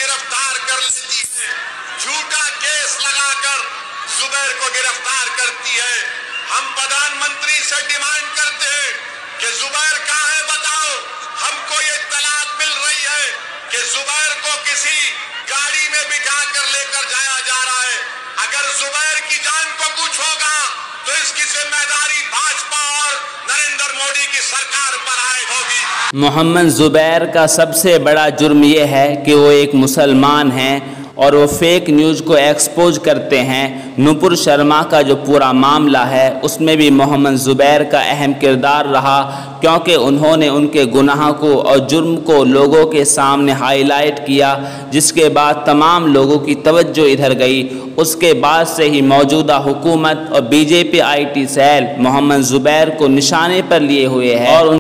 गिरफ्तार कर लेती है, झूठा केस लगाकर जुबैर को गिरफ्तार करती है। हम प्रधानमंत्री से डिमांड करते हैं कि जुबैर कहां है बताओ। हमको ये इत्तलात मिल रही है कि जुबैर को किसी गाड़ी में बिठाकर लेकर जाया जा रहा है। अगर जुबैर की जान को कुछ होगा तो इसकी जिम्मेदारी भाजपा और नरेंद्र मोदी की सरकार पर आए होगी। मोहम्मद जुबैर का सबसे बड़ा जुर्म यह है कि वो एक मुसलमान हैं और वो फेक न्यूज़ को एक्सपोज करते हैं। नुपुर शर्मा का जो पूरा मामला है उसमें भी मोहम्मद जुबैर का अहम किरदार रहा, क्योंकि उन्होंने उनके गुनाह को और जुर्म को लोगों के सामने हाईलाइट किया, जिसके बाद तमाम लोगों की तवज्जो इधर गई। उसके बाद से ही मौजूदा हुकूमत और BJP IT cell Mohammed Zubair को निशाने पर लिए हुए है और